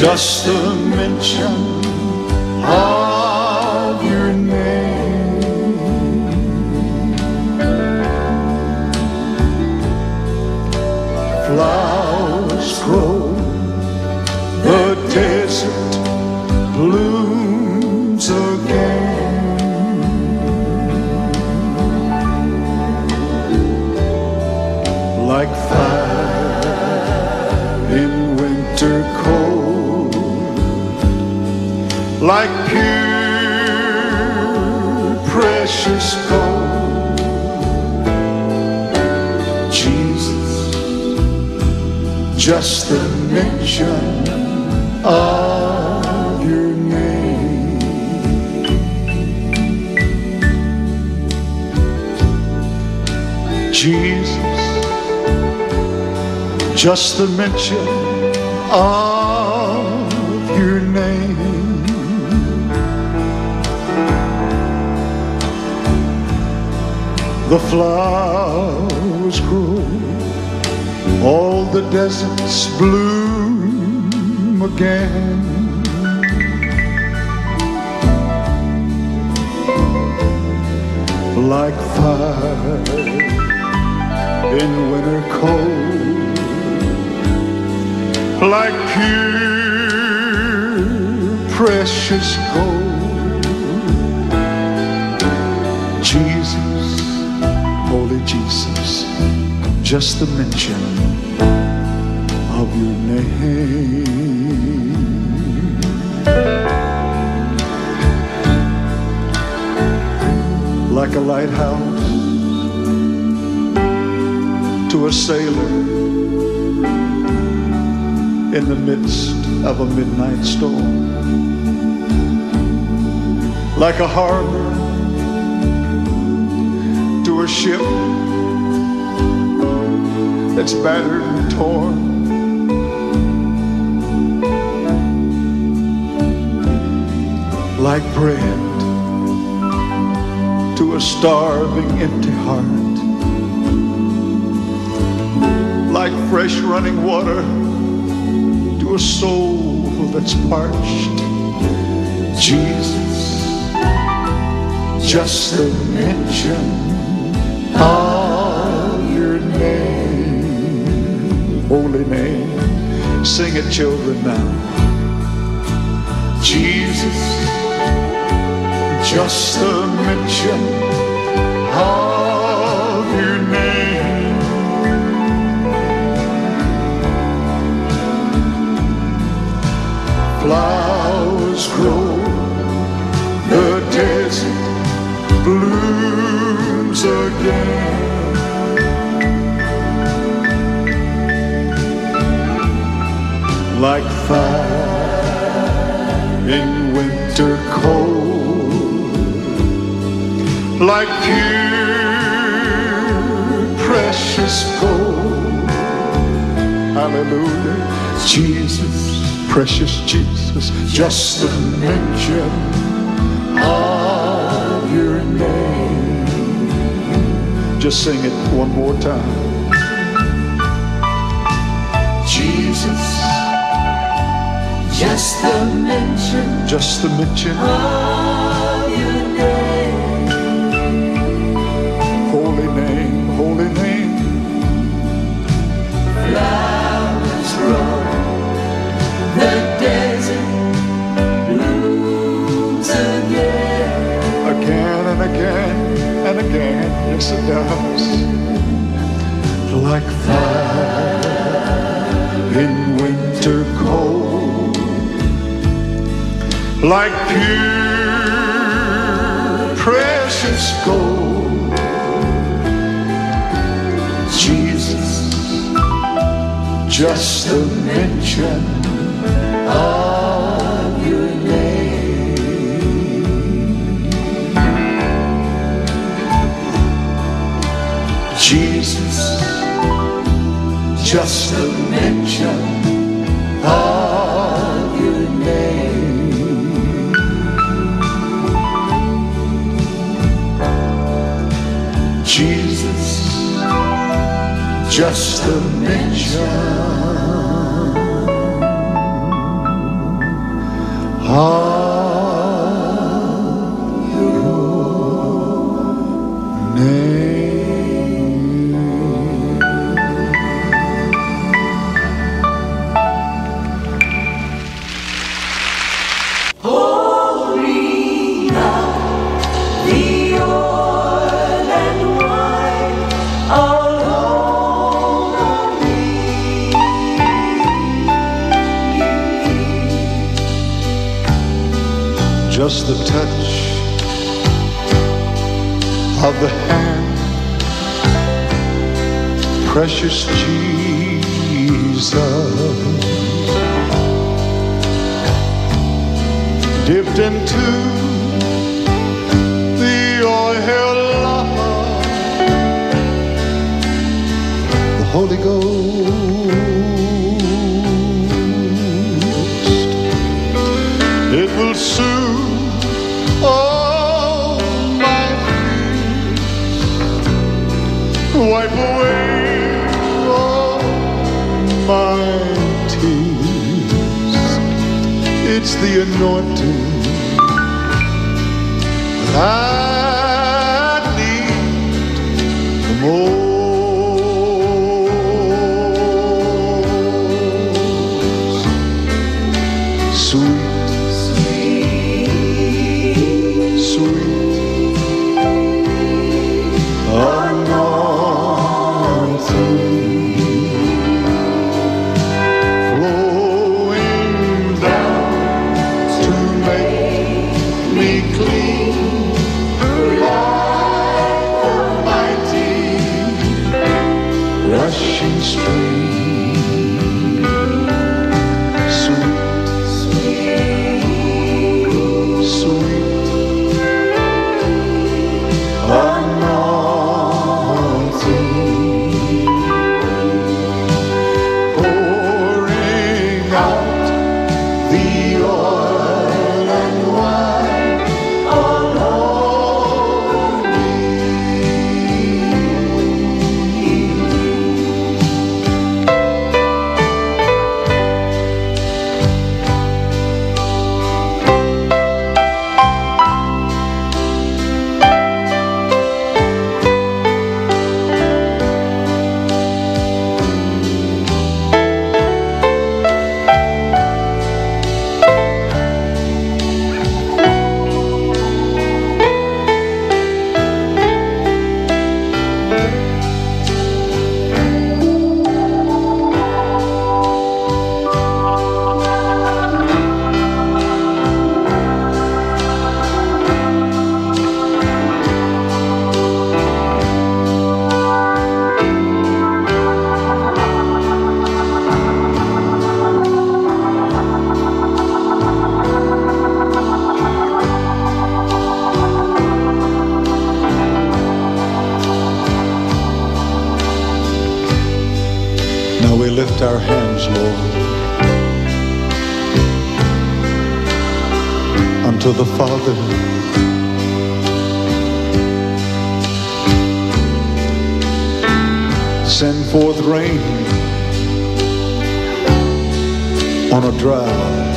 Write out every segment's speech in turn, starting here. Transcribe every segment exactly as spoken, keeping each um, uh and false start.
just the mention of your name. Flowers grow, the desert blooms again. Like fire in winter cold, like pure precious gold. Jesus, just the mention of your name. Jesus, just the mention of your name. The flowers grow, all the deserts bloom again. Like fire in winter cold, like pure precious gold. Jesus, holy Jesus, just the mention of your name. Like a lighthouse to a sailor in the midst of a midnight storm. Like a harbor to a ship that's battered and torn. Like bread to a starving empty heart. Like fresh running water to a soul that's parched. Jesus, just the mention of your name. Holy name, sing it children now. Jesus, just the mention of your name. Flowers grow, the desert blooms again. Like fire in winter cold, like pure precious gold. Hallelujah, Jesus, precious Jesus, just the mention of your name. Just sing it one more time. Jesus, just the mention, just the mention of your name. Holy name, holy name. Flowers grow, the desert blooms again. Again and again and again, yes it does. Like fire in winter cold, like pure precious gold. Jesus, just the mention of your name. Jesus, just the mention of your name. Jesus, just the mention Just the touch of the hand, precious Jesus, dipped into the oil of the Holy Ghost. It will soon all my fears, wipe away all my tears. It's the anointing that I need the most. Sweet, rushing stream, sweet, sweet, sweet, anointing, pouring out the oil and wine all over me. Now we lift our hands, Lord, unto the Father. Send forth rain on a dry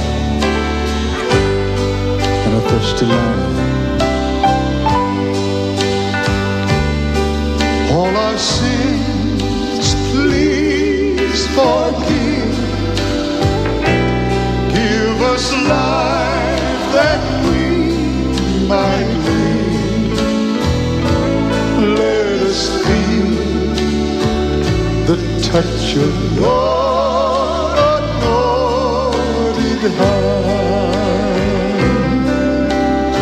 and a thirsty land. All our sins, please forgive. Give us life that we might live. Let us feel the touch of your anointed hands.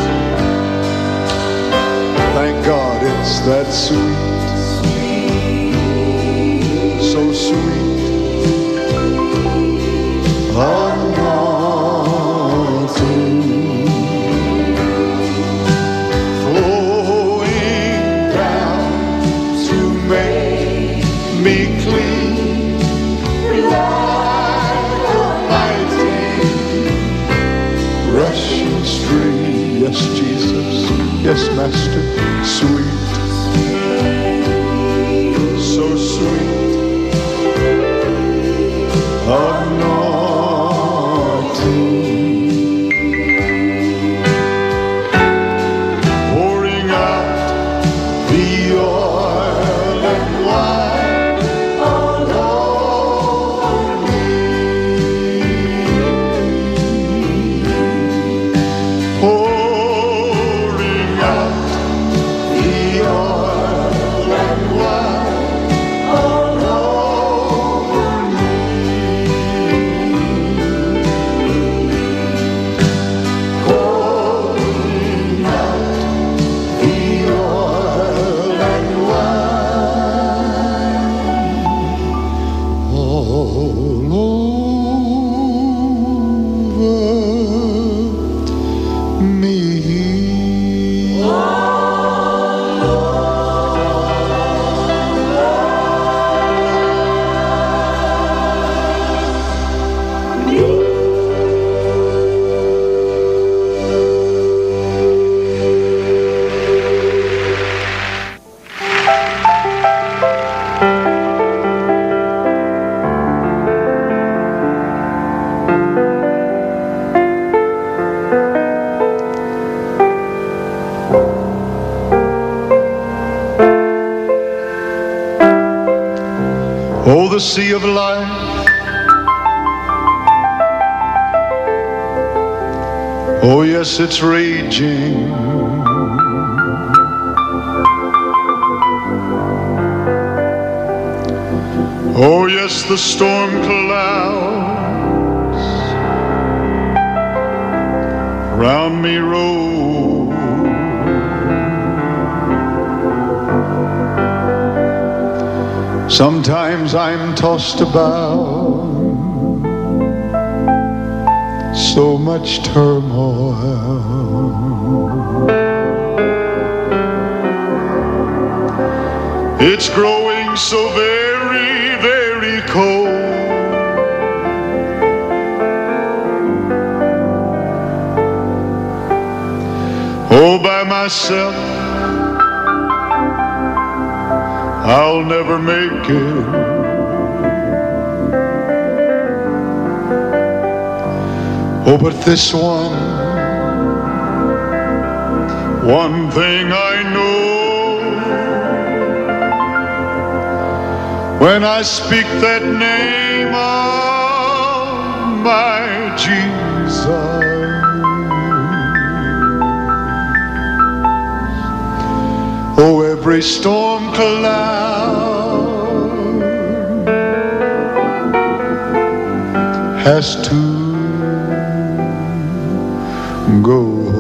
Thank God it's that sweet, so sweet, anointing, flowing down to make me clean like a mighty rushing stream. Yes, Jesus, yes, Master, sweet, so sweet, anointing, Oh, the sea of life. Oh, yes, it's raging. Oh, yes, the storm clouds round me roll. Sometimes I'm tossed about, so much turmoil. It's growing so very, very cold. Oh, by myself I'll never make it. Oh, but this one, one thing I know, when I speak that name of my Jesus, oh, every storm cloud has to go.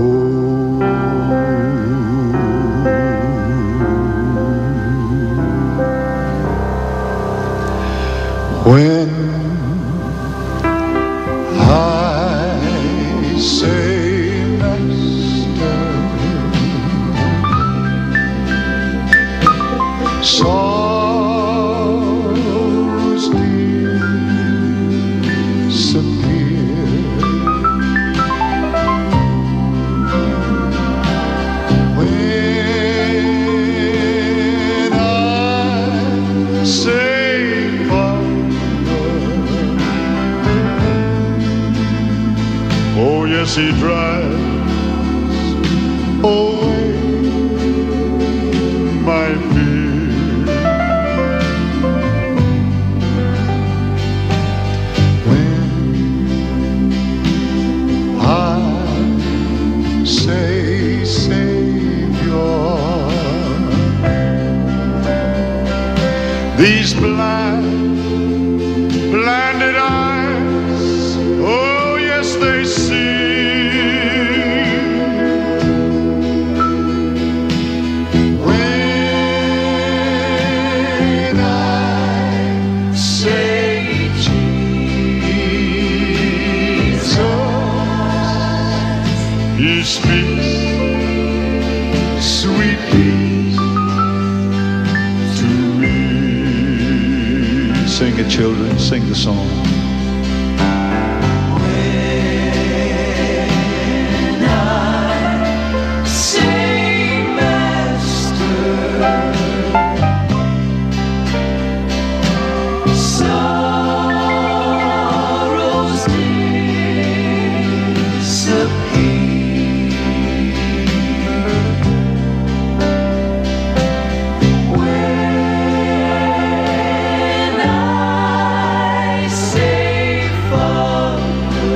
When I say, Master, sorrows disappear. When I say, Father, oh yes, He drives away my fear. When I say, Savior, these blind, blinded eyes, oh yes, they see. When I say, Jesus, He speaks sweet peace to me. Sing it, children, sing the song. When I say, Master, sorrows disappear. When I say, Father,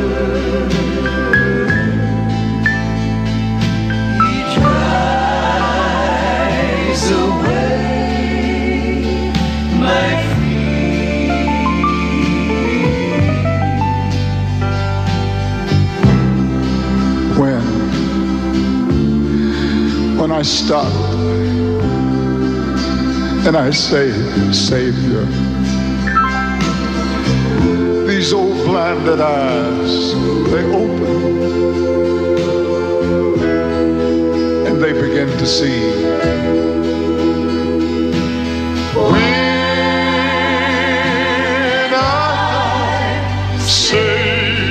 He drives away my fear. When, when I stop and I say, Savior, these old blinded eyes, they open and they begin to see. When I say,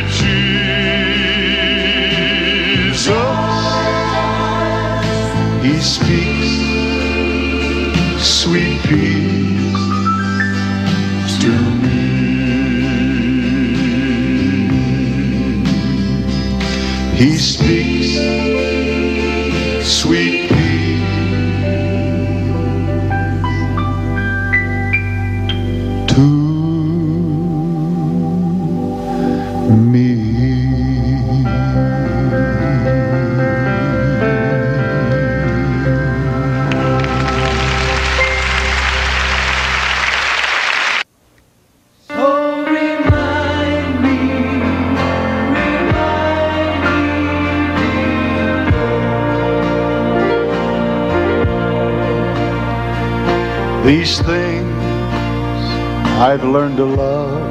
Jesus, He speaks sweet peace to me. He speaks sweet peace to to me. These things I've learned to love,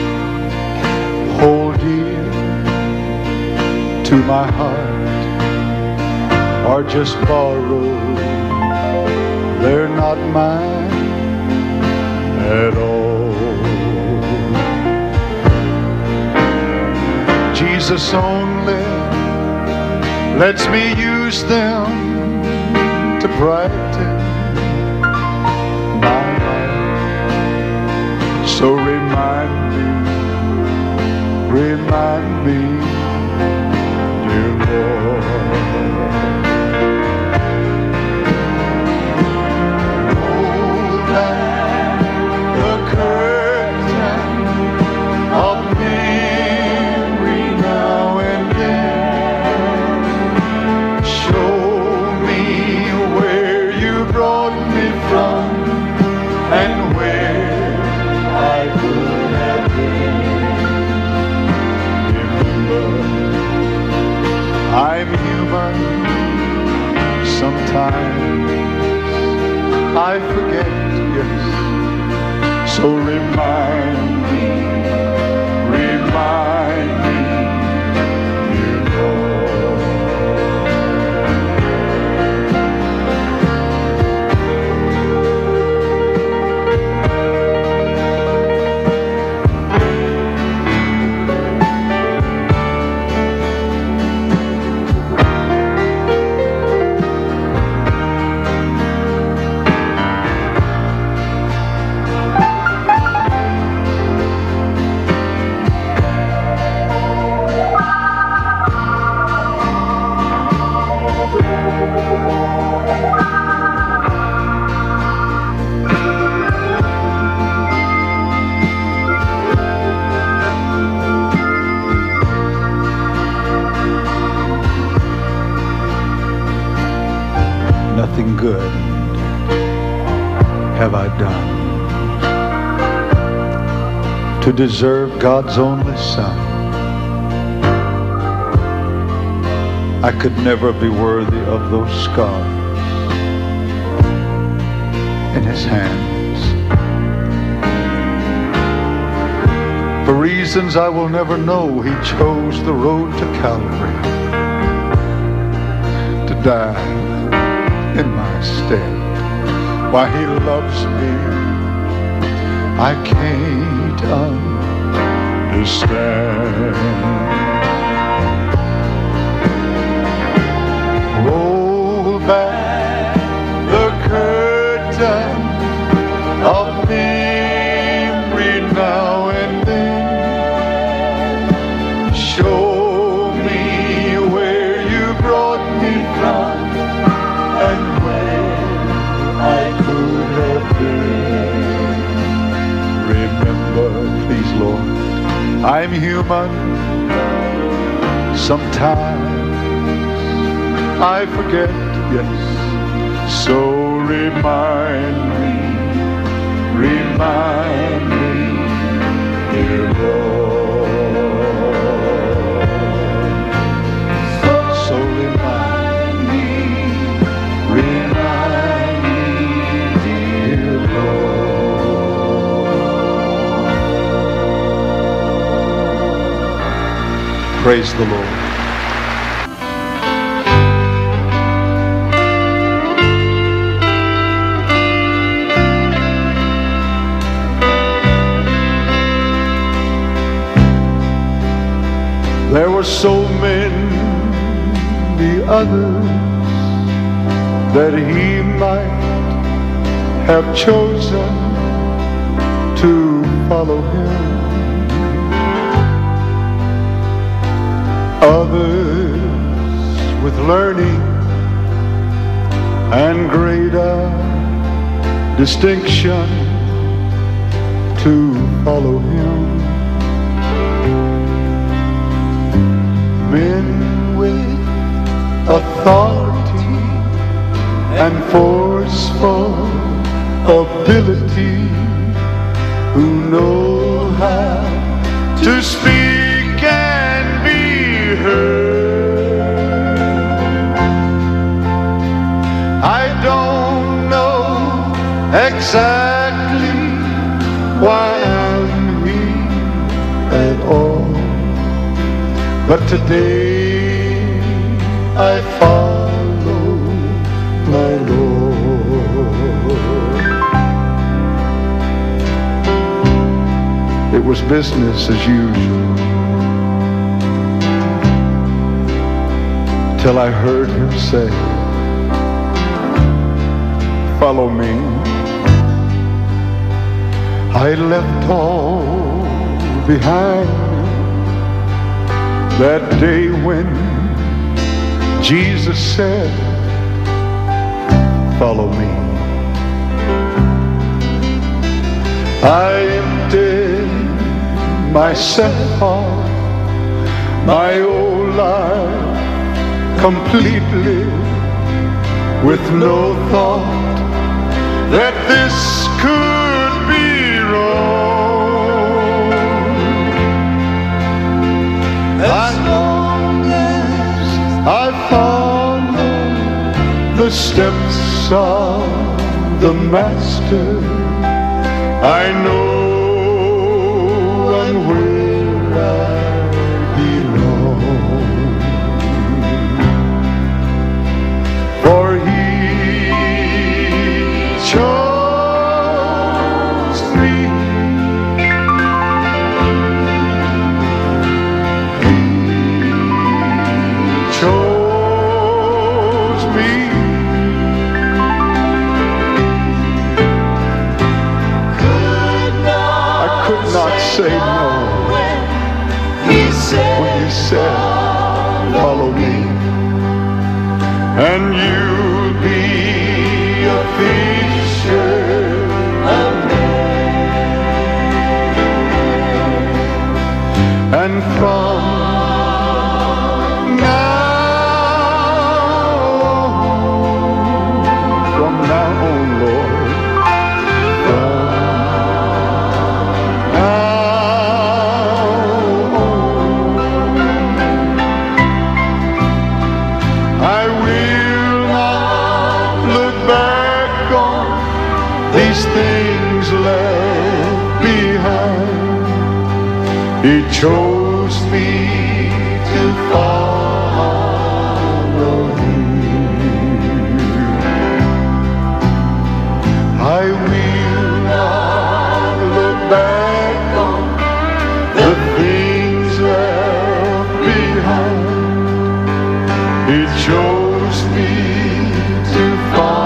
hold dear to my heart, are just borrowed. They're not mine at all. Jesus only lets me use them to brighten my life. So remind me, remind me, dear Lord. Hold back the curtain of memory now and then. Show me where you brought me from and where I could have been. Remember, I'm human. Sometimes I forget, yes. So remind me, remind me, dear Lord. Nothing good have I done to deserve God's only Son. I could never be worthy of those scars in His hands. For reasons I will never know, He chose the road to Calvary to die in my stead. Why He loves me, I can't understand. Roll back the curtain of memory now and then. Show me where you brought me from and where I could have been. Remember, please, Lord, I'm human. Sometimes I forget, yes. So remind me, remind me, dear Lord. So remind me, remind me, dear Lord. Praise the Lord. There were so many others that He might have chosen to follow Him. Others with learning and greater distinction to follow him. Men with authority and forceful ability, who know how to speak and be heard. I don't know exactly why I'm here at all, but today I follow my Lord. It was business as usual till I heard him say, follow me. I left all behind that day when Jesus said, follow me. I emptied myself off my old life completely, with no thought that this could be wrong. As long as I follow the steps of the Master, I know and where I belong. For he chose me. He chose me. I could not say no when he said, follow me, and you'll be a fisher of men. And from now on, from now on, Lord, from these things left behind. He chose me to follow him. I will not look back on the things left behind. He chose me to follow.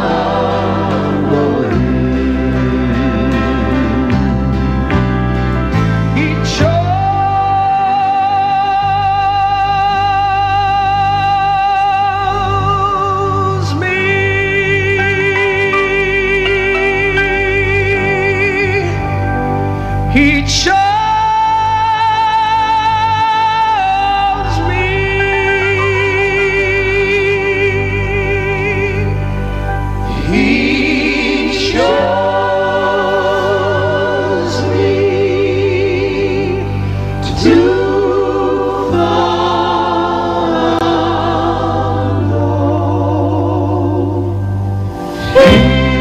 He chose me. He chose me to follow him.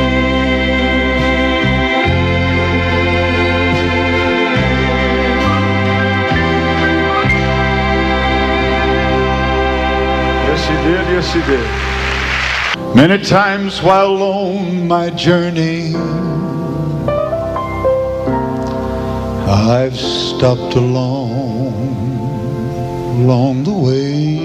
Yes, he did. Many times while on my journey, I've stopped along along the way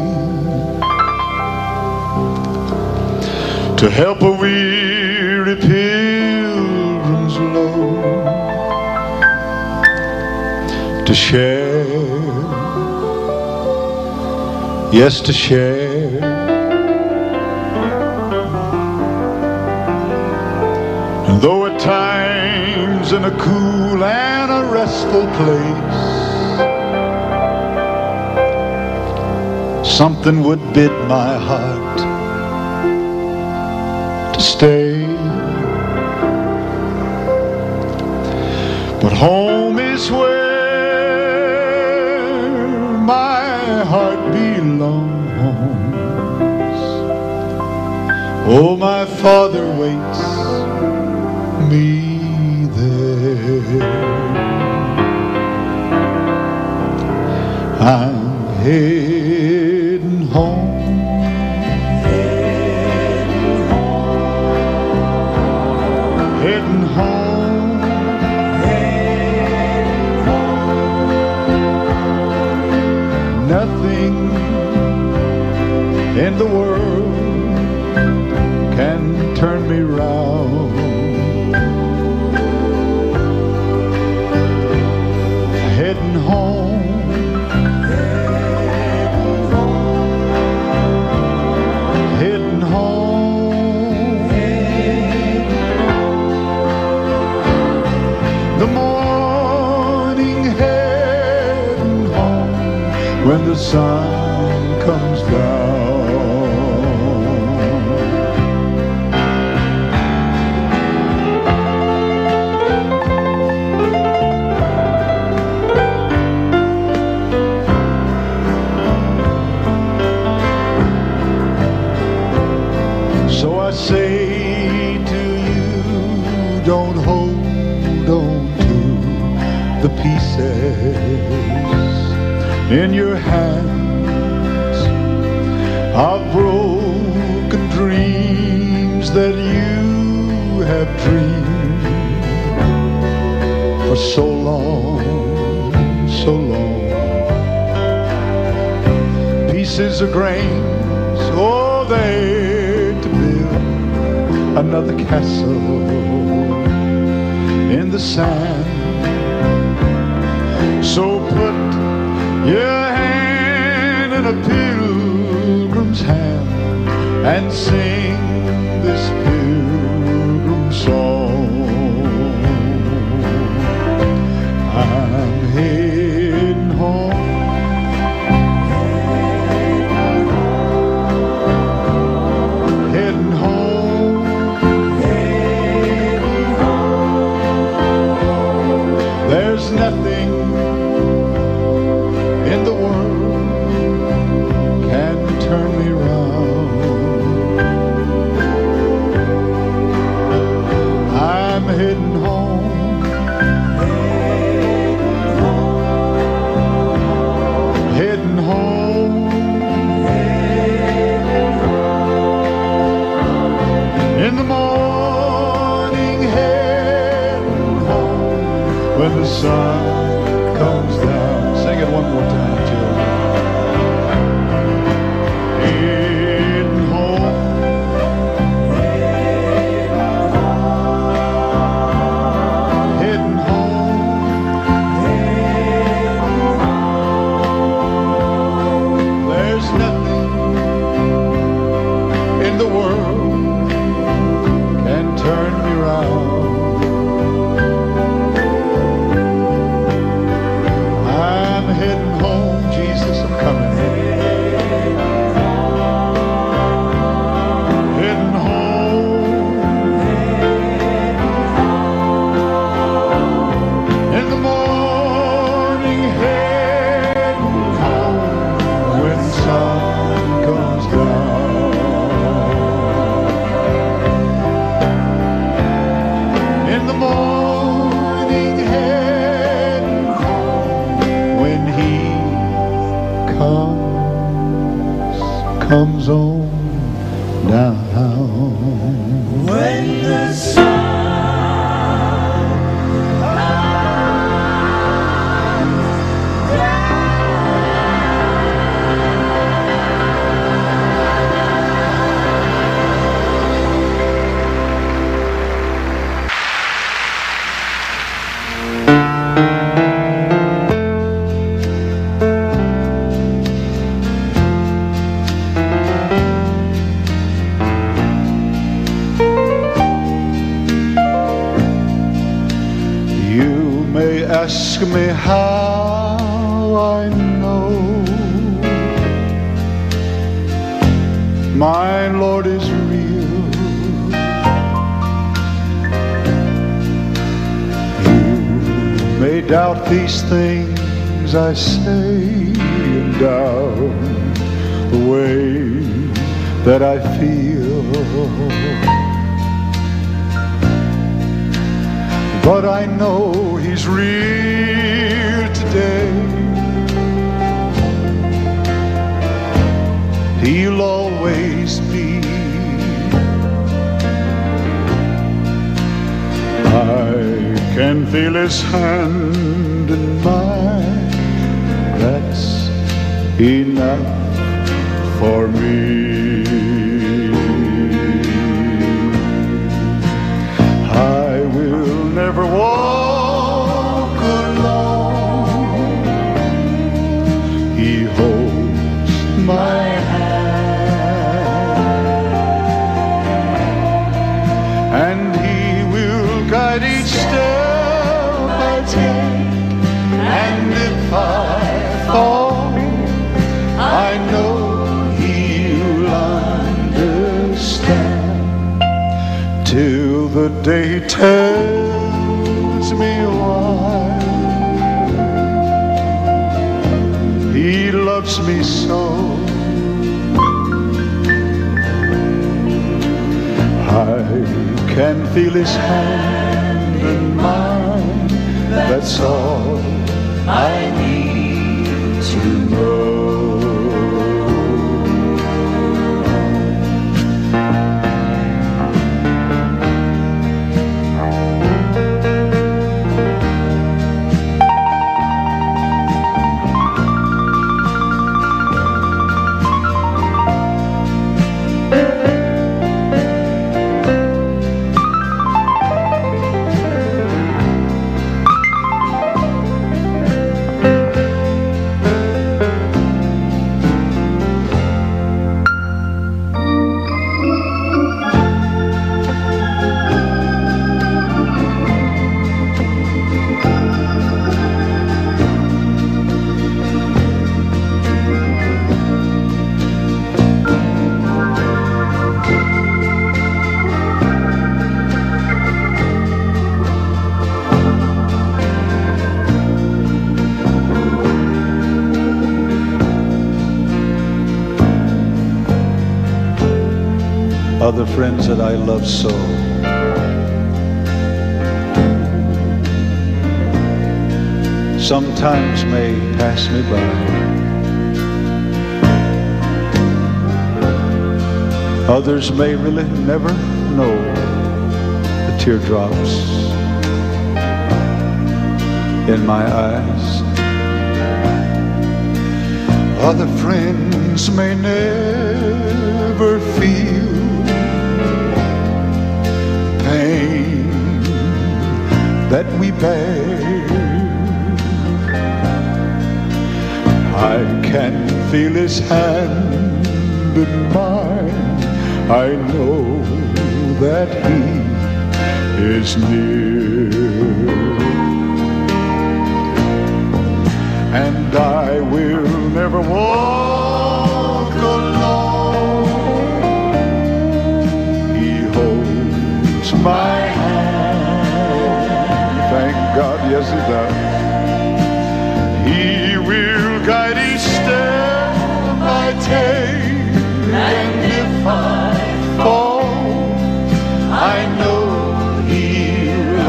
to help a weary pilgrim's load, to share, yes, to share though at times in a cool and a restful place, something would bid my heart to stay. But home is where my heart belongs. Oh, my father waits me there. I'm heading home, heading home, heading home, heading home. Nothing in the world can turn me round. Heading home, heading home. The morning heading home when the sun comes down. So I say to you, don't hold on to the pieces in your hands of broken dreams that you have dreamed for so long, so long. Pieces of grains, oh, they're to build another castle in the sand. So put your hand in a pilgrim's hand and sing this pilgrim song. I'm heading home, heading home. There's nothing in the world can turn me round. I'm heading home, heading home. In the morning, heading home when the sun comes down. Sing it one more time, Jill. Heading home, heading home. There's nothing in the world can turn me round. I'm heading home, ask me how I know my Lord is real. You may doubt these things I say, and doubt the way that I feel, but I know He's real today. He'll always be. I can feel His hand in mine. That's enough for me. I will never walk alone. He holds my hand, and He will guide each step I take. And if I fall, I know He'll understand. Till the day He tells me why He loves me so. I can feel His hand in mine. That's all I need to know. Other friends that I love so, sometimes may pass me by. Others may really never know the teardrops in my eyes. Other friends may never feel pain that we bear. I can feel His hand in mine. I know that He is near, and I will never walk alone. He holds my hand. Thank God, yes He does. He will guide each step I take, and if I fall, I know He'll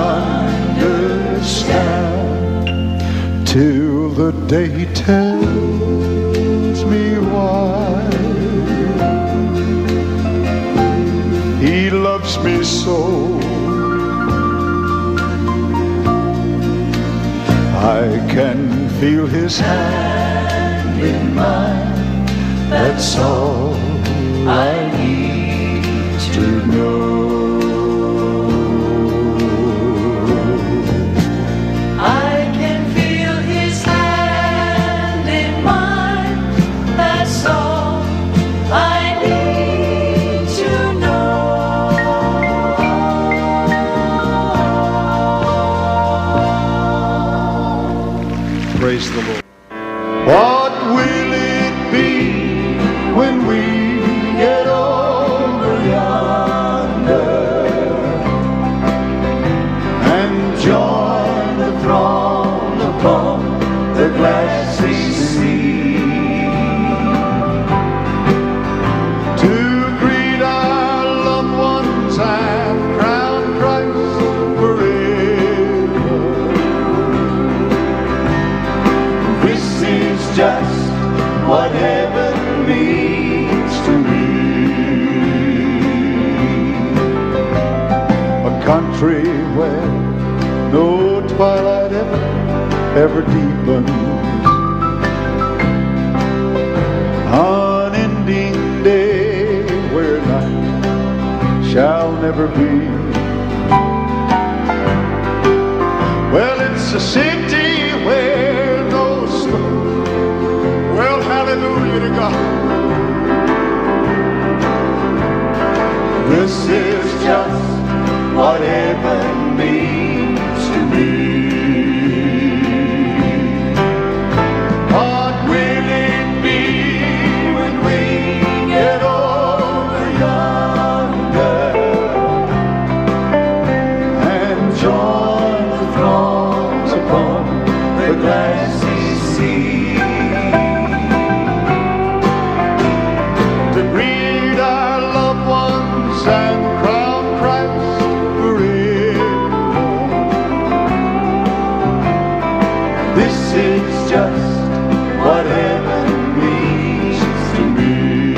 understand. Till the day He tells me why He loves me so. I can feel His hand in mine. That's all I need to know. I can feel His hand in mine. That's all I need to know. Praise the Lord. What will it be when we get over yonder and join the throng upon the glassy sea to greet our loved ones and crown Christ forever? This is just what heaven means to me. A country where no twilight ever, ever deepens. Unending day where night shall never be. Well, it's a city where no storm. Well, hallelujah to God. This is just what heaven means to me. What will it be when we get over yonder and join the throngs upon the glassy sea to greet our loved ones and crown Christ forever? This is just what heaven means to me.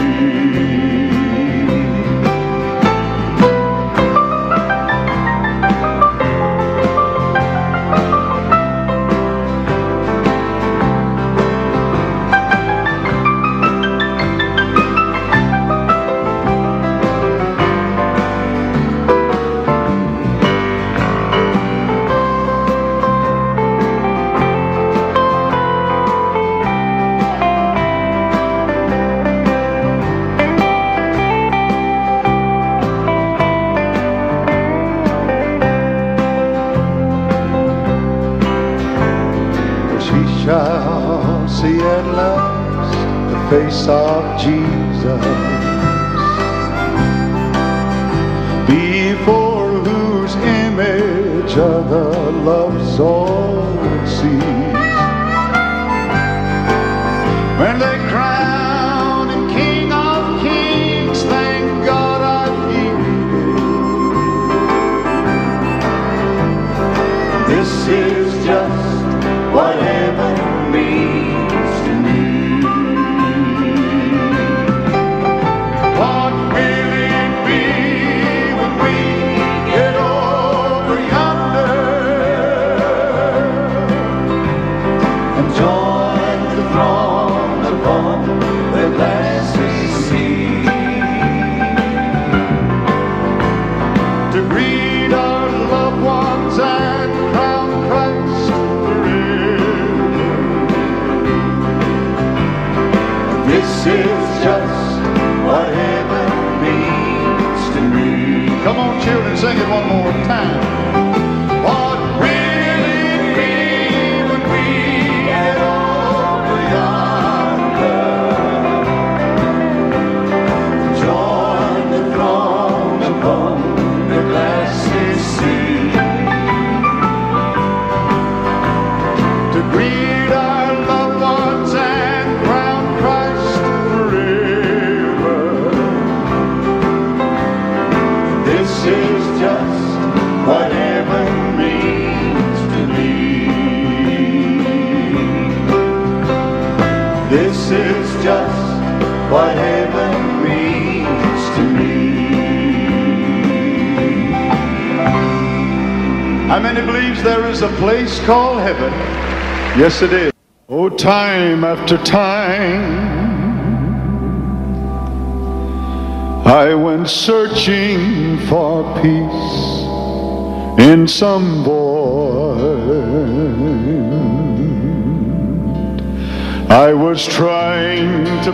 She shall see at last the face of Jesus, before whose image other loves all sees. When they crown him King of Kings, thank God I'm here. This is just what heaven means to me. What will it be when we get over yonder and join the throng upon the glassy sea to greet our loved ones and crown Christ forever? This is just what heaven means to me. Come on, children, sing it one more time. What will it be when we get over yonder, join the throng upon the glassy sea to greet our loved ones and crown Christ forever? This is just what heaven means to me. This is just what heaven means to me. How many believes there is a place called heaven? Yes, it is. Oh, time after time I went searching for peace in some void. I was trying to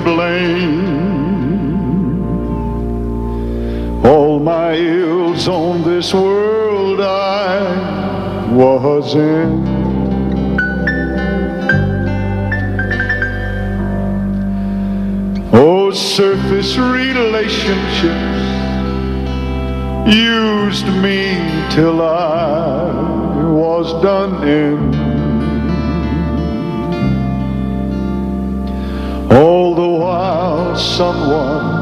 blame all my ills on this world I was in. Those surface relationships used me till I was done in. All the while someone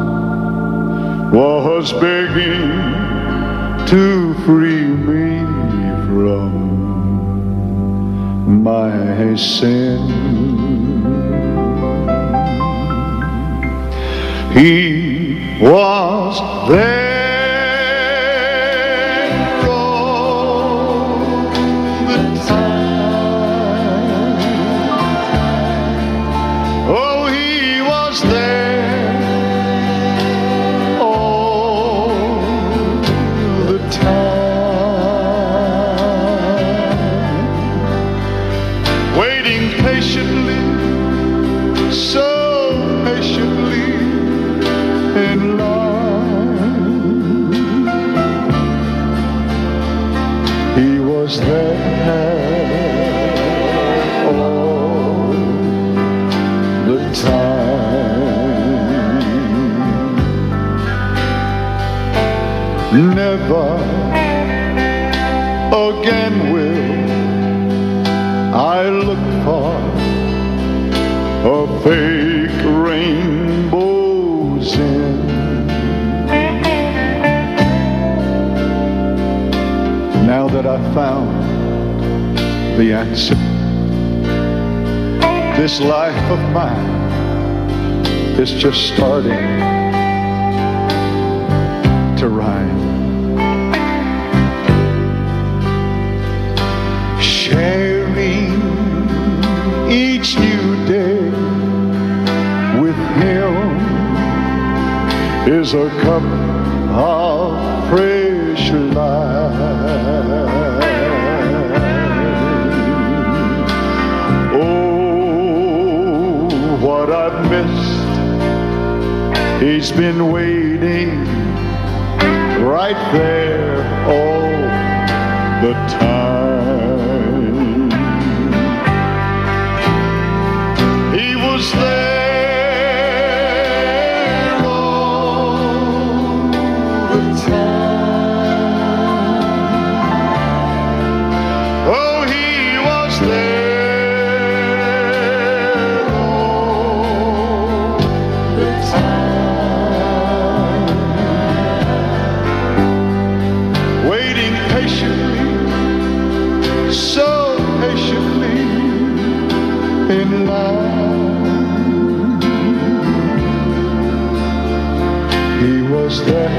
was begging to free me from my sin. He was there all the time. Oh, he was there all the time, waiting patiently, so patiently in line. He was there all the time. Never again will I look for a fake rainbow's end. Now that I've found the answer, this life of mine is just starting to rhyme. Sharing each new day with him is a cup of fresh life. Oh, what I've missed, he's been waiting right there all the time. He was there all the time. Oh, he was there all the time, waiting patiently, so patiently in line. He was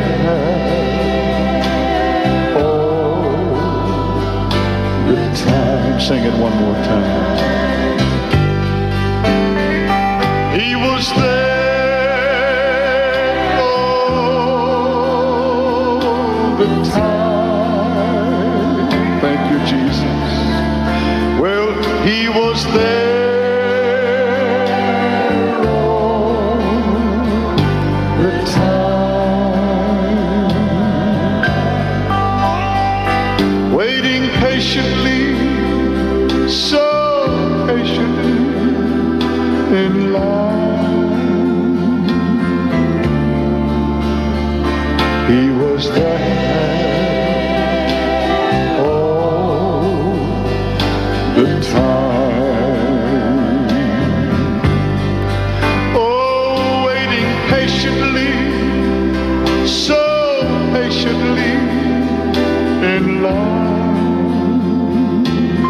there all the time. Sing it one more time. He was there all the time. Thank you, Jesus. Well, he was there all the time, waiting patiently, so patiently in line. He was there all the time. Oh, waiting patiently, so patiently in line.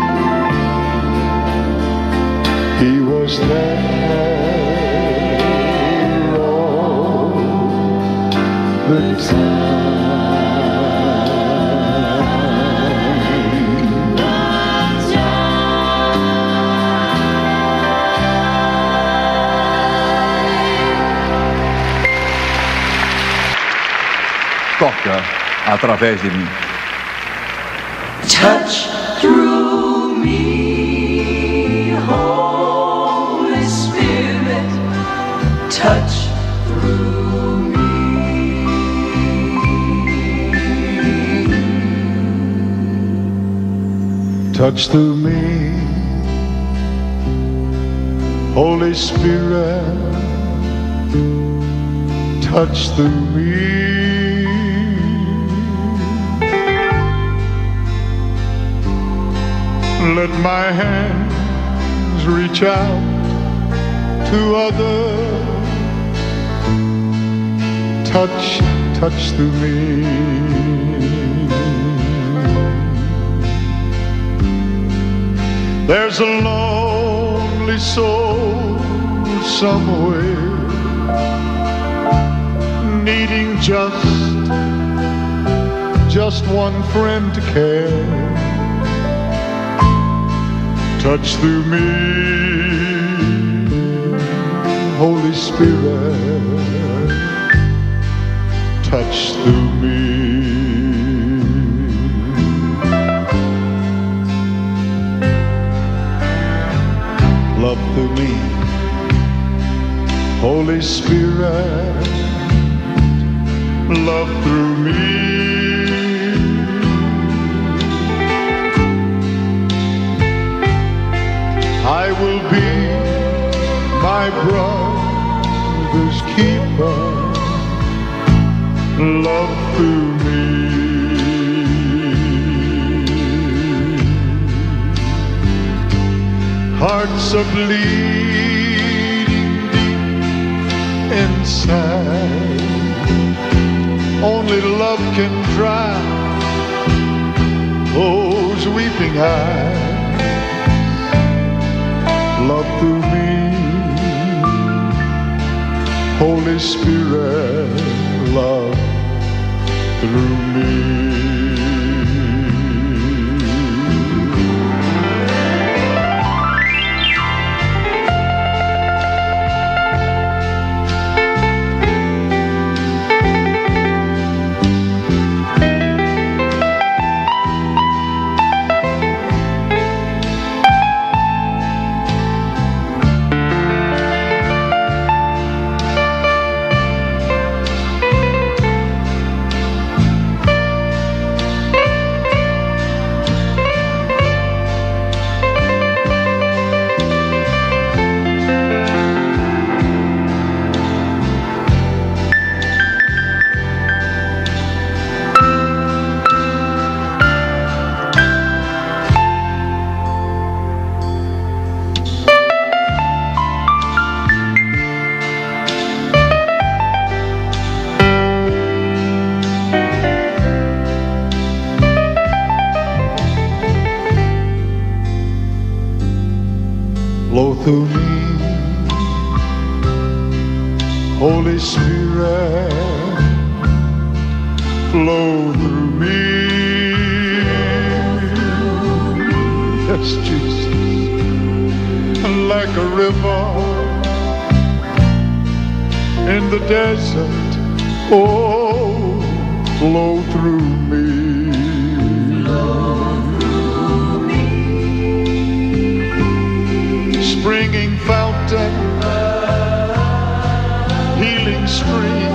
He was there all the time. Toca através de mim. Touch through me, Holy Spirit, touch through me. Touch through me, Holy Spirit, touch through me. Let my hands reach out to others. Touch, touch through me. There's a lonely soul somewhere needing just, just one friend to care. Touch through me, Holy Spirit, touch through me. Love through me, Holy Spirit, love through me. I will be my brother's keeper, love through me. Hearts are bleeding deep inside. Only love can dry those weeping eyes. Love through me, Holy Spirit, love through me. Blow through me, Holy Spirit, flow through me. Yes, Jesus, like a river in the desert, oh, flow through me. Springing fountain, healing stream,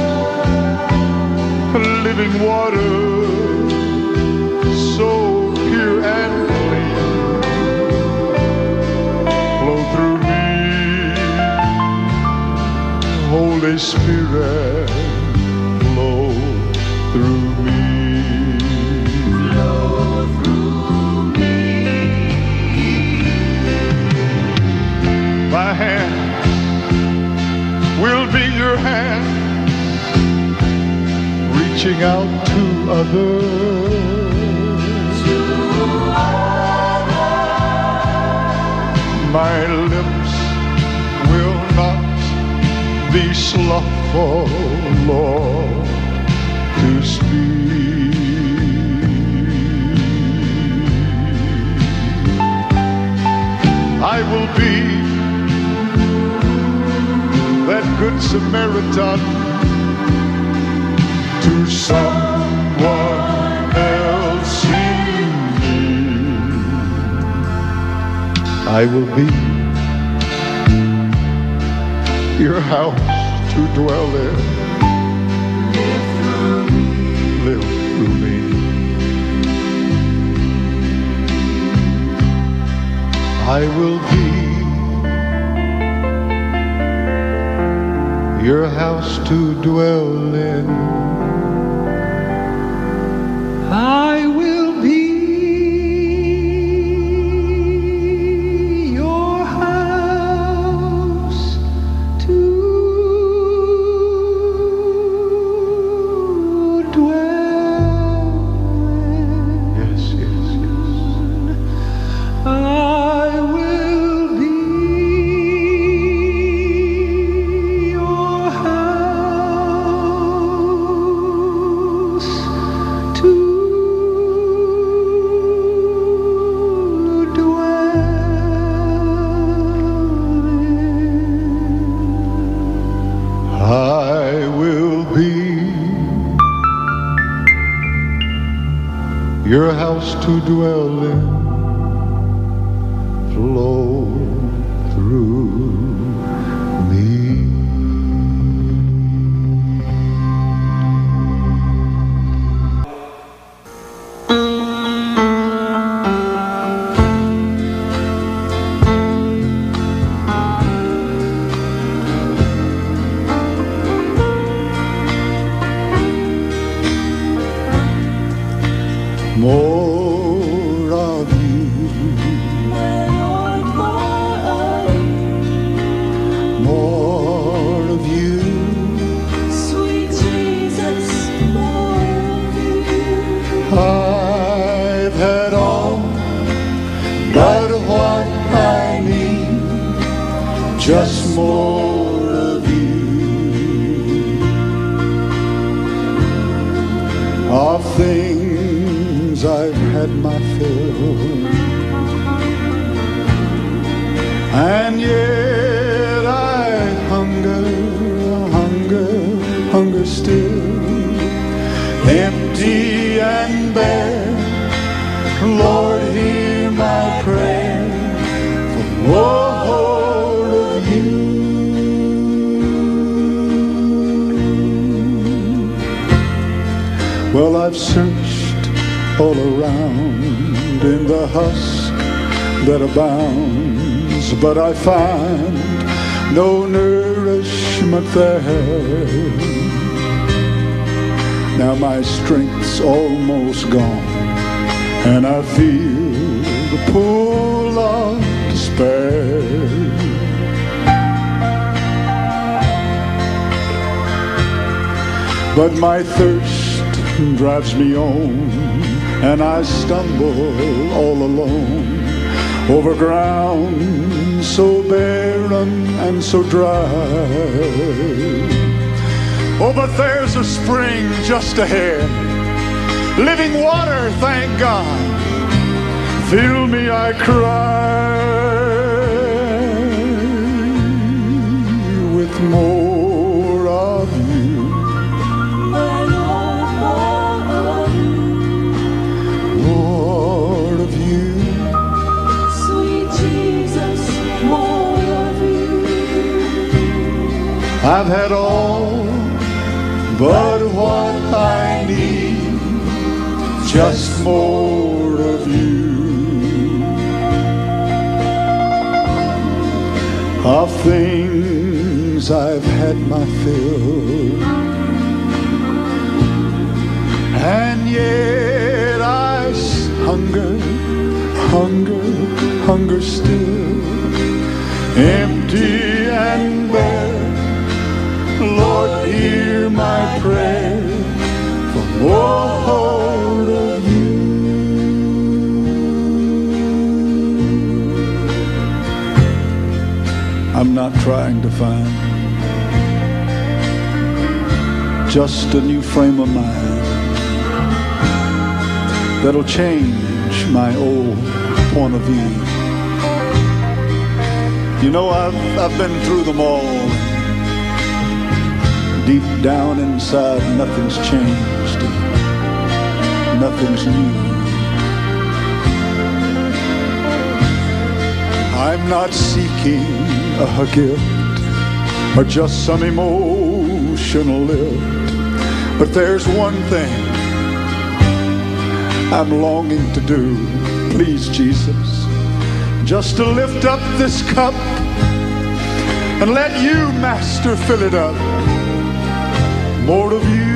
living water, so pure and clean. Flow through me, Holy Spirit, flow through me. My hand will be your hand, reaching out to others. To others. My lips will not be slothful, Lord, to speak. I will be that good Samaritan to someone else in need. I will be your house to dwell in. Live through me. Live through me. I will be your house to dwell in. I will be your house to dwell in. Yes, yes, yes. I will be your house to I will be your house to dwell in, flow through me. More of you, more of you, Sweet Jesus, more of you. I've had all but what I need, just more of you, of things I've had my fill, and yet I hunger, hunger, hunger still, empty and bare. Lord, hear my prayer for more of you. Well, I've searched all around in the husk that abounds, but I find no nourishment there. Now my strength's almost gone, and I feel the pull of despair. But my thirst drives me on, and I stumble all alone over ground so barren and so dry. Oh, but there's a spring just ahead, living water, thank God. Fill me, I cry, with more of you. My Lord, more of you. More of you. Sweet Jesus, more of you. I've had all but what I need, just more of you, of things I've had my fill, and yet I s- hunger, hunger, hunger still, empty and bare. Lord, hear my prayer for more of you. I'm not trying to find just a new frame of mind that'll change my old point of view. You know, I've, I've been through them all. Deep down inside, nothing's changed, nothing's new. I'm not seeking a gift or just some emotional lift, but there's one thing I'm longing to do. Please, Jesus, just to lift up this cup And let you, Master, fill it up. More of you.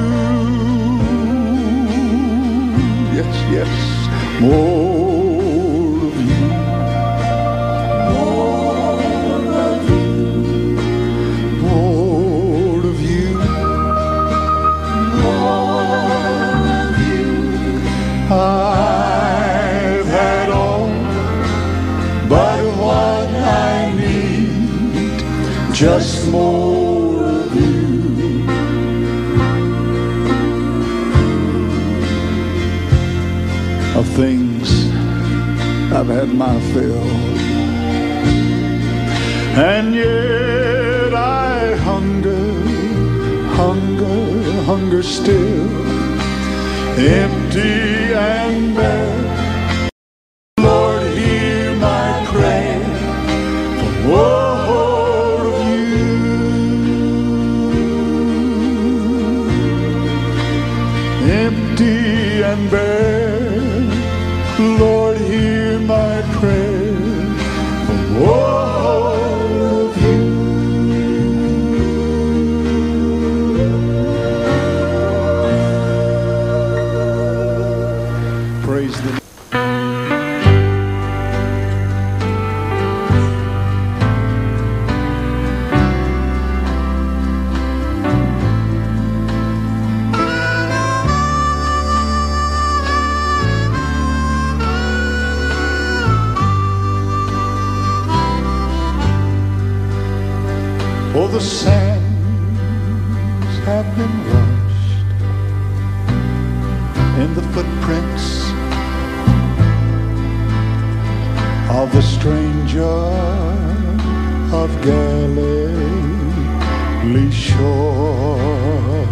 Yes, yes. More of you. More of you. More of you. More of you. I've had all but what I need. Just more of you. Of things I've had my fill, and yet I hunger, hunger, hunger still, empty and bare. Lord, hear my prayer for more of you. Empty and bare. Lord, hear my prayer for more of you. Praise the Lord. For the sands have been washed in the footprints of the stranger of Galilee shore,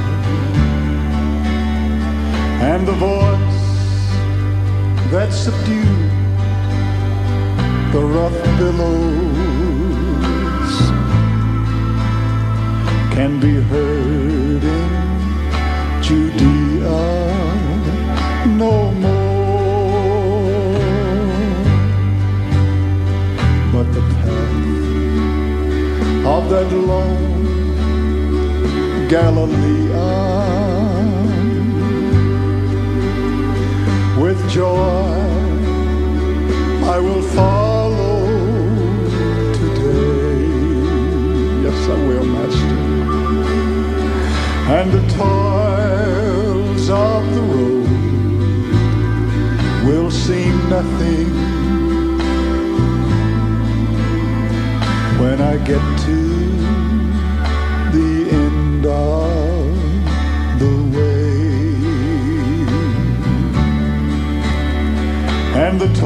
and the voice that subdued the rough billows can be heard in Judea no more. But the path of that lone Galilean with joy I will follow today. Yes, I will, Master. And the toils of the road will seem nothing when I get to the end of the way. And the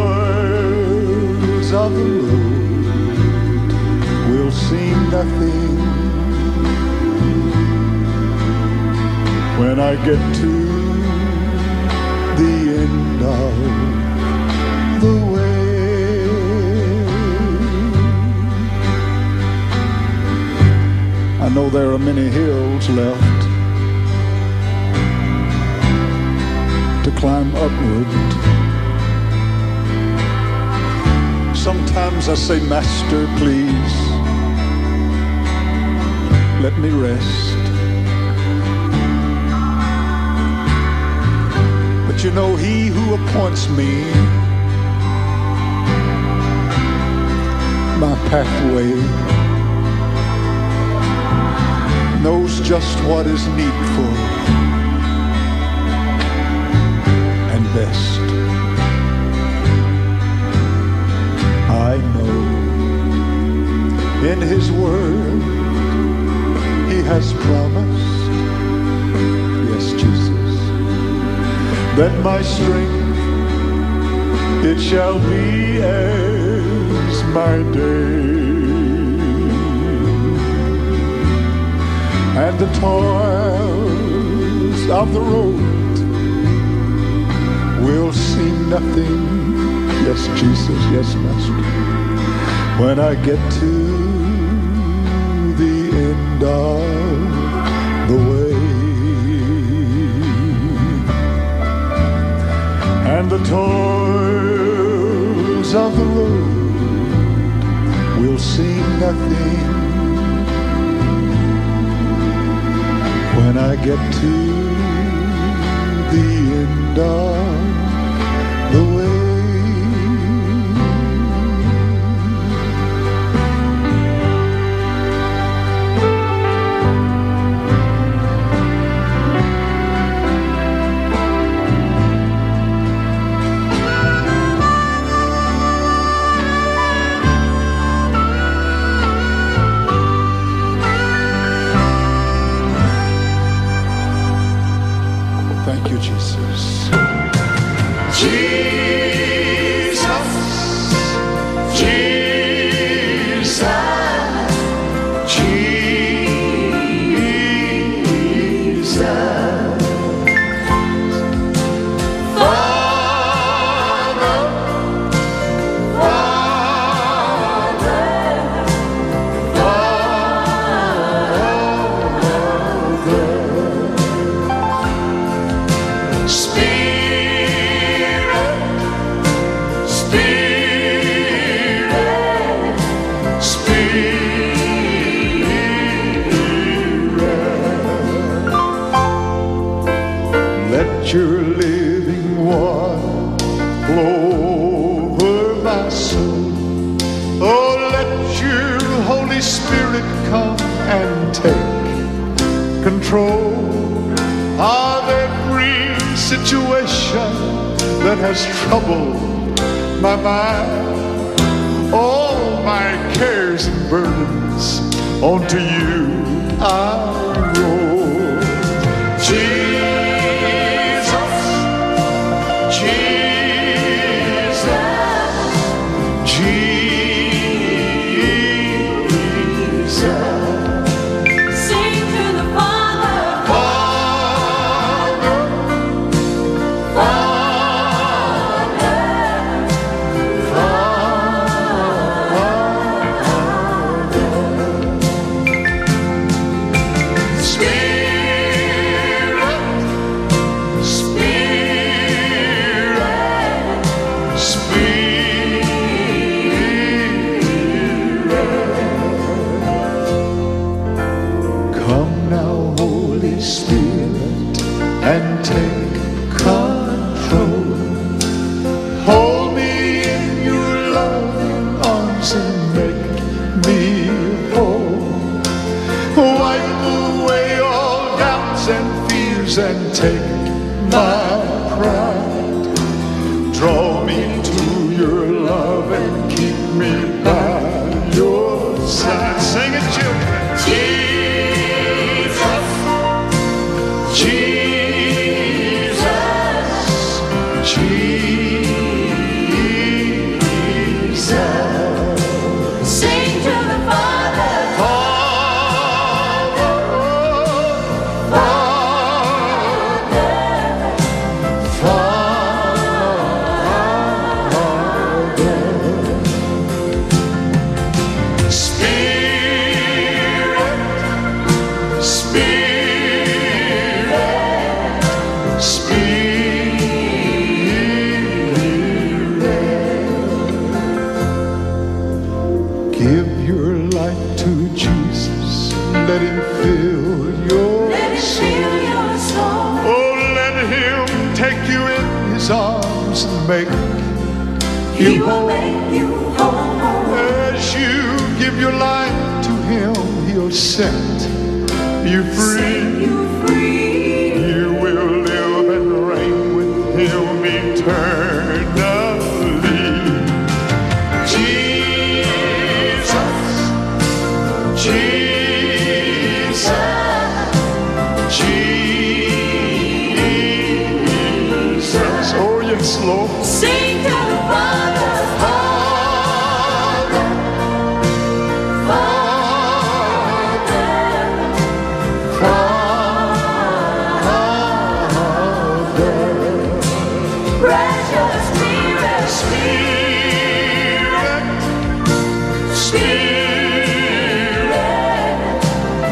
toils of the road will seem nothing when I get to the end of the way. I know there are many hills left to climb upward. Sometimes I say, Master, please, let me rest. But you know, he who appoints me my pathway knows just what is needful and best. I know in his word he has promised, yes, Jesus, that my strength, it shall be as my day, and the toils of the road will seem nothing, yes, Jesus, yes, Master, when I get to the end of the way. And the toils of the road will will see nothing when I get to the end of the way. Thank you, Jesus. Jesus, Jesus, Jesus. Father, Father, Father. Spirit, Spirit, Spirit. Let your living water flow over my soul. Oh, let your Holy Spirit come and take control of every situation that has troubled my mind. All my cares and burdens onto you I roll. Jesus, Jesus, Jesus. Sing to the Father, Father, come now, Holy Spirit, and take control. Hold me in your loving arms and make me whole. Wipe away all doubts and fears and take my pride. Draw me to your love and keep me by your side. Sing it, children. Jesus, Jesus, Jesus. sing to the Father, Father, Father, Father. Spirit, Spirit, Spirit. Give your life to Jesus. Let him fill your let it soul. fill your soul. Oh, let him take you in his arms and make He you will whole. make you whole. As you give your life to him, he'll set you free. Set you free. You will live and reign with him eternally. Jesus, Jesus, Jesus. Oh, yes, Lord. Sing to the Father, Father, Father, Father. precious Spirit, Spirit, Spirit,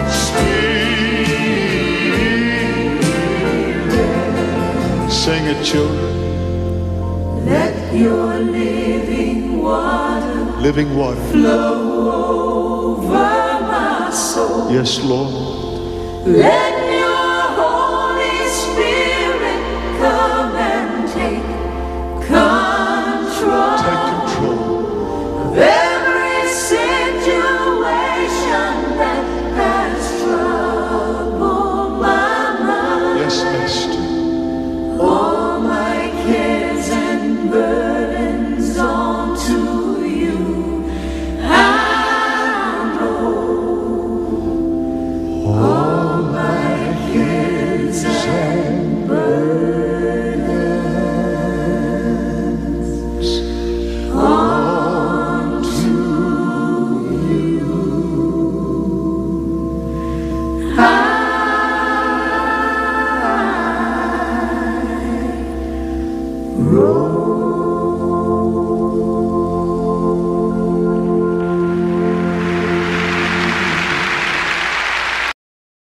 Spirit. Sing it, children. let your living water Living water flow over my soul. Yes, Lord. Let your Holy Spirit come and take control Take control. of every situation that has troubled my mind. Yes, Master. All my cares and burdens onto you. I know all my cares and burdens onto you. I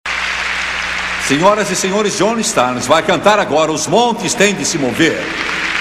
Senhoras e senhores, John Starnes vai cantar agora Os Montes Têm de Se Mover.